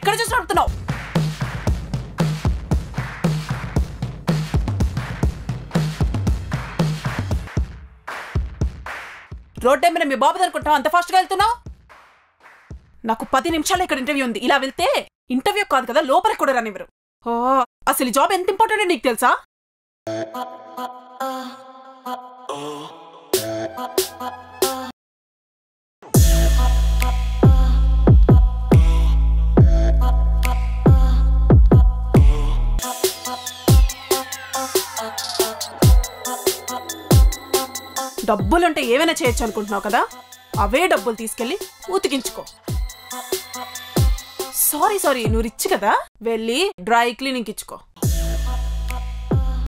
ఇక్కడ చూసి నడుపుతున్నావు? రోడ్ మీద మీ బాబు అనుకుంటావు అంత ఫాస్ట్గా వెళ్తున్నావు? నాకు 10 నిమిషాలు ఇక్కడ ఇంటర్వ్యూ ఉంది. ఇలా వెళ్తే ఇంటర్వ్యూ కాదు కదా, లోపలికి కూడా రానివ్వరు. ఓ, అసలు ఈ జాబ్ ఎంత ఇంపార్టెంట్ నీకు తెలుసా? డబ్బులుంటే ఏమైనా చేయొచ్చు అనుకుంటున్నావు కదా? అవే డబ్బులు తీసుకెళ్ళి ఉతికించుకో. సారీ నువ్వు రిచ్ కదా, వెళ్ళి డ్రై క్లీనింగ్ ఇచ్చుకో.